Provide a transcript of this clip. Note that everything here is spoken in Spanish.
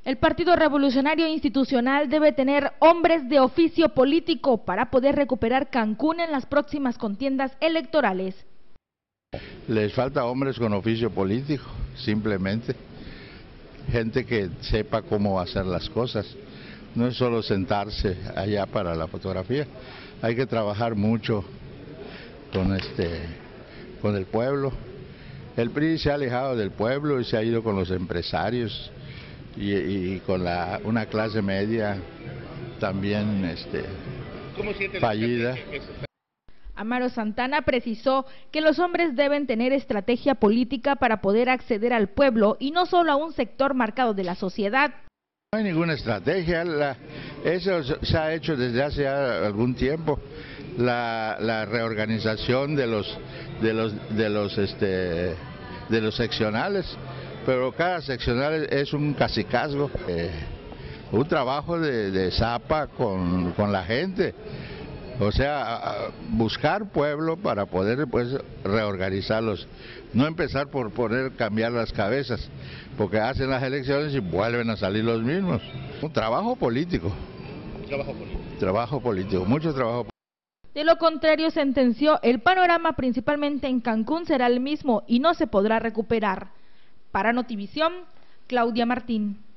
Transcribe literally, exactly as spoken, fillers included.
El Partido Revolucionario Institucional debe tener hombres de oficio político para poder recuperar Cancún en las próximas contiendas electorales. Les falta hombres con oficio político, simplemente. Gente que sepa cómo hacer las cosas. No es solo sentarse allá para la fotografía. Hay que trabajar mucho con, este, con el pueblo. El P R I se ha alejado del pueblo y se ha ido con los empresarios y, y con la, una clase media también este, fallida. Amaro Santana precisó que los hombres deben tener estrategia política para poder acceder al pueblo y no solo a un sector marcado de la sociedad. No hay ninguna estrategia, la, eso se ha hecho desde hace algún tiempo, la, la reorganización de los de los de los este de los seccionales, pero cada seccional es un cacicazgo, eh, un trabajo de, de zapa con, con la gente. O sea, buscar pueblo para poder pues reorganizarlos, no empezar por poner cambiar las cabezas, porque hacen las elecciones y vuelven a salir los mismos. Un trabajo político. Trabajo político. Trabajo político, mucho trabajo. De lo contrario, sentenció, el panorama principalmente en Cancún será el mismo y no se podrá recuperar. Para Notivisión, Claudia Martín.